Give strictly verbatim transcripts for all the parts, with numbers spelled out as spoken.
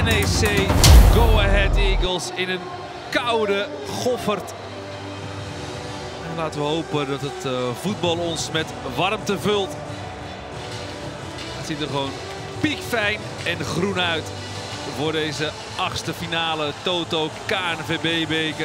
N E C Go Ahead Eagles in een koude Goffert. En laten we hopen dat het uh, voetbal ons met warmte vult. Het ziet er gewoon piekfijn en groen uit voor deze achtste finale Toto K N V B-beker.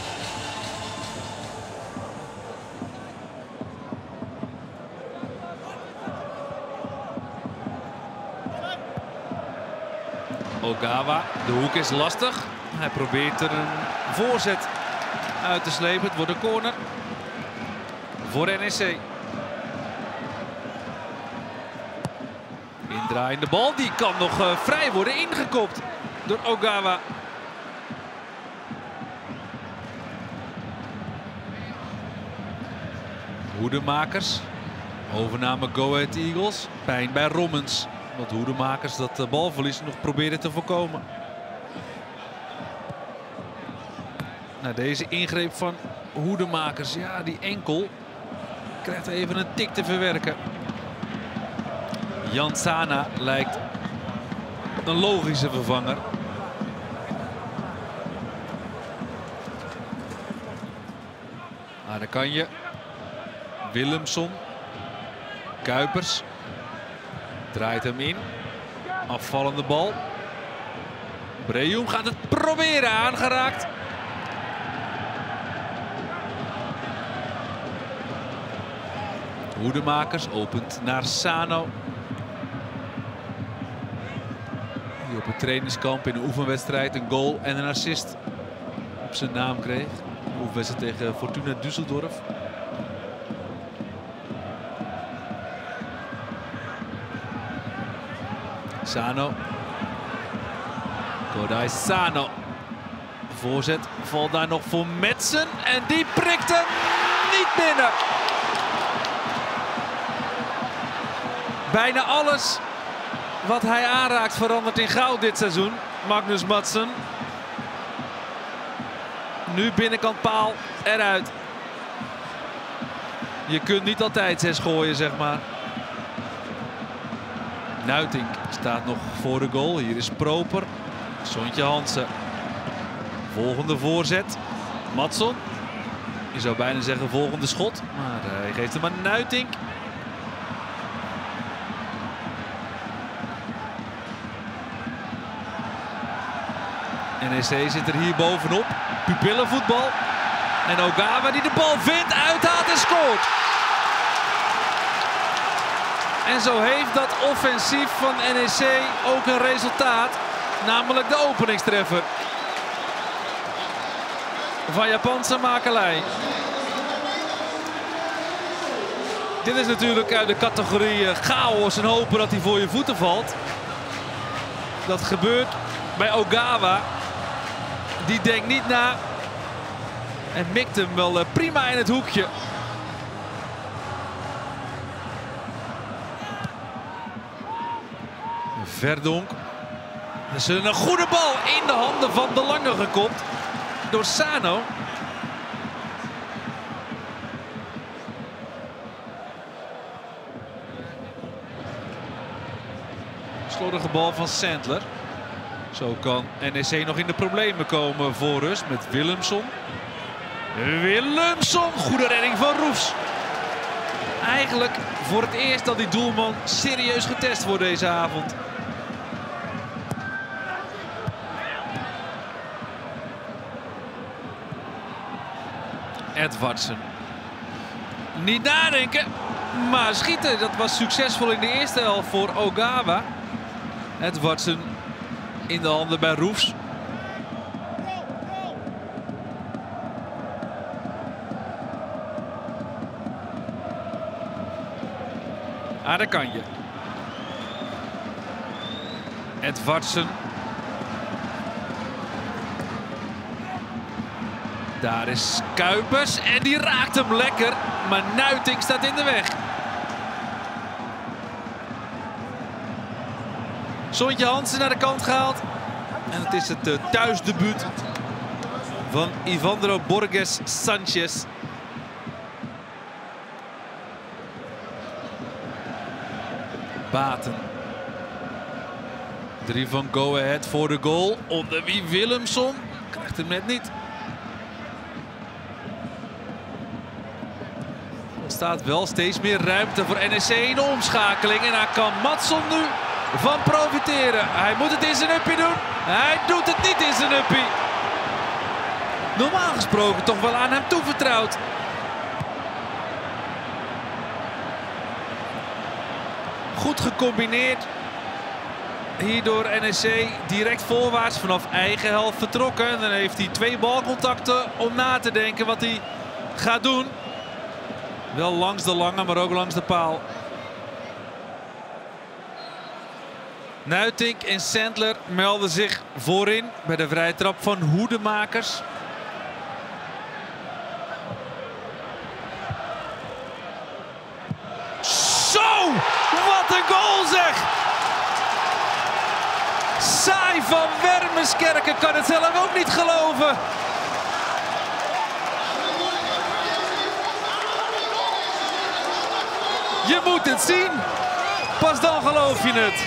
Ogawa, de hoek is lastig. Hij probeert er een voorzet uit te slepen. Het wordt een corner voor N E C. Indraaiende bal, die kan nog uh, vrij worden ingekopt door Ogawa. Hoedemakers, overname Go Ahead Eagles, pijn bij Rommens. Want Hoedemakers dat uh, balverlies nog proberen te voorkomen. Nou, deze ingreep van Hoedemakers, ja, die enkel krijgt even een tik te verwerken. Jan Sana lijkt een logische vervanger. Ah, daar kan je. Willemson. Kuipers. Draait hem in. Afvallende bal. Breum gaat het proberen, aangeraakt. Hoedemakers opent naar Sano. Die op het trainingskamp in een oefenwedstrijd een goal en een assist op zijn naam kreeg. Een oefenwedstrijd tegen Fortuna Düsseldorf. Sano. Kodai Sano. Voorzet valt daar nog voor Metsen en die prikt hem niet binnen. Bijna alles wat hij aanraakt verandert in goud dit seizoen. Magnus Madsen. Nu binnenkant paal eruit. Je kunt niet altijd zes gooien, zeg maar. Nuitink staat nog voor de goal. Hier is Proper. Sontje Hansen. Volgende voorzet. Matson. Je zou bijna zeggen volgende schot. Maar hij geeft hem aan Nuitink. N E C zit er hier bovenop. Pupillenvoetbal. En Ogawa die de bal vindt, uithaalt en scoort. En zo heeft dat offensief van N E C ook een resultaat. Namelijk de openingstreffer. Van Japanse makelij. Dit is natuurlijk uit de categorie chaos en hopen dat hij voor je voeten valt. Dat gebeurt bij Ogawa. Die denkt niet na. En mikt hem wel prima in het hoekje. Verdonk. Dat is een goede bal in de handen van De Lange gekopt. Door Sano. Slordige bal van Sandler. Zo kan N E C nog in de problemen komen voor rust met Willemson. Willemson, goede redding van Roefs. Eigenlijk voor het eerst dat die doelman serieus getest wordt deze avond. Edvardsen. Niet nadenken, maar schieten. Dat was succesvol in de eerste helft voor Ogawa. Edvardsen in de handen bij Roefs. Ah, daar kan je. Edvardsen. Daar is Kuipers en die raakt hem lekker. Maar Nuitink staat in de weg. Sontje Hansen naar de kant gehaald. En het is het uh, thuisdebuut van Ivandro Borges Sanchez. Baten. Drie van Go Ahead voor de goal. Onder wie Willemson. Krijgt hem net niet. Er staat wel steeds meer ruimte voor N E C in de omschakeling. En daar kan Matson nu van profiteren. Hij moet het in zijn uppie doen. Hij doet het niet in zijn uppie. Normaal gesproken toch wel aan hem toevertrouwd. Goed gecombineerd. Hierdoor N E C direct voorwaarts vanaf eigen helft vertrokken. En dan heeft hij twee balcontacten om na te denken wat hij gaat doen. Wel langs de lange, maar ook langs de paal. Nuitink en Sandler melden zich voorin bij de vrije trap van Hoedemakers. Zo! Wat een goal zeg! Saai van Wermerskerken kan het zelf ook niet geloven. Je moet het zien. Pas dan geloof je het.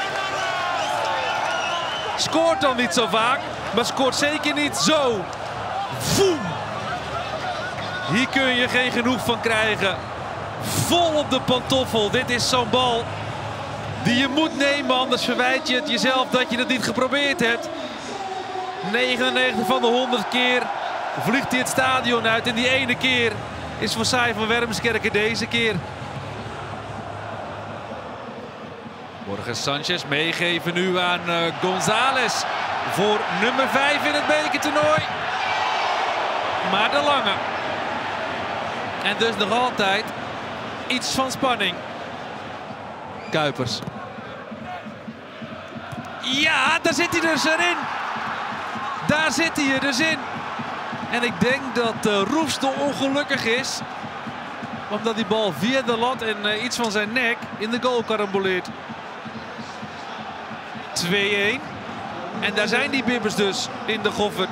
Scoort dan niet zo vaak, maar scoort zeker niet zo. Voem! Hier kun je geen genoeg van krijgen. Vol op de pantoffel. Dit is zo'n bal die je moet nemen, anders verwijt je het jezelf dat je het niet geprobeerd hebt. negenennegentig van de honderd keer vliegt hij het stadion uit. En die ene keer is voor Saai van Wermerskerken deze keer. Borges Sanchez meegeven nu aan uh, González voor nummer vijf in het bekertoernooi. Maar de lange. En dus nog altijd iets van spanning. Kuipers. Ja, daar zit hij dus erin. Daar zit hij er dus in. En ik denk dat uh, Roefstel ongelukkig is. Omdat die bal via de lat en uh, iets van zijn nek in de goal karamboleert. twee-een. En daar zijn die bibbers dus in de Goffert.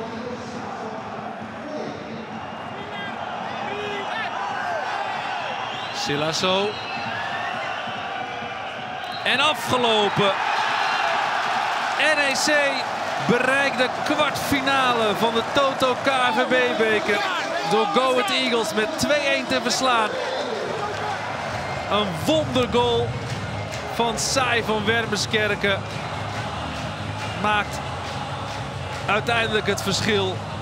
Silasso. En afgelopen. N E C bereikt de kwartfinale van de Toto K V B-beker. Door Go Ahead Eagles met twee-een te verslaan. Een wondergoal van Saai van Wermerskerken maakt uiteindelijk het verschil.